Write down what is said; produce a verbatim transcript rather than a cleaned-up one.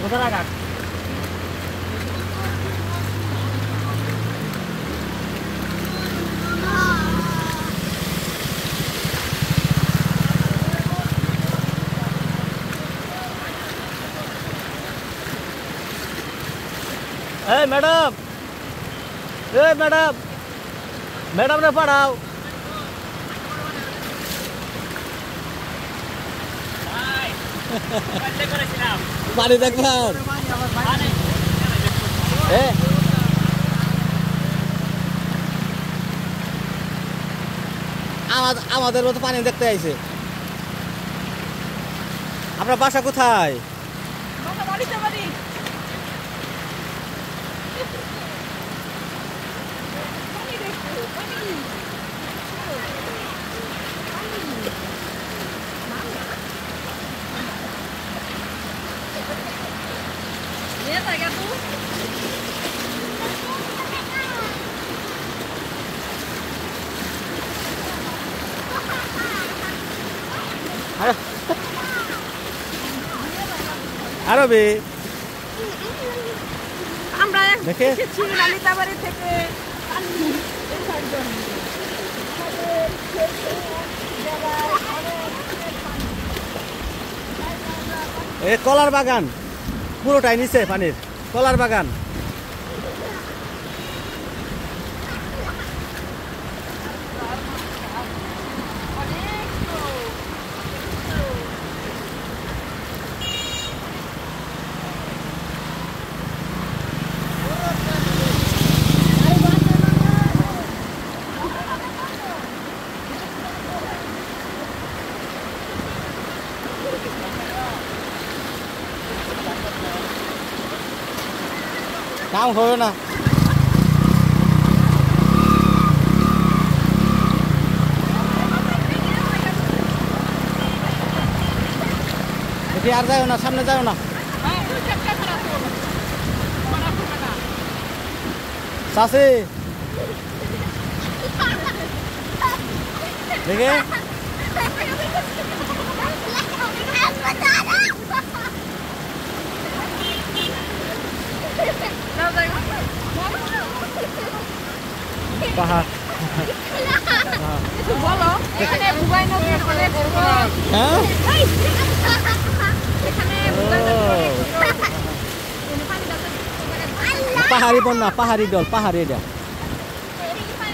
কোথায় রাখা এই ম্যাডাম এই ম্যাডাম ম্যাডাম রে পড়াও পানি দেখবেন আমাদের মতো পানি দেখতে আইছে আপনার বাসা কোথায় আরবে আমরা দেখে লালিতাবাড়ি থেকে এ কলার বাগান পুরোটাই নিচে পানির কলার বাগান কাম হবে না এটি আর যাও না সামনে যাও না চাষি দেখে পাহাড় বলো এখানে বুবাই নদীর অনেক হ্যাঁ এখানে পাহাড়ি বন্যা পাহাড়ি দল পাহাড়ি এটা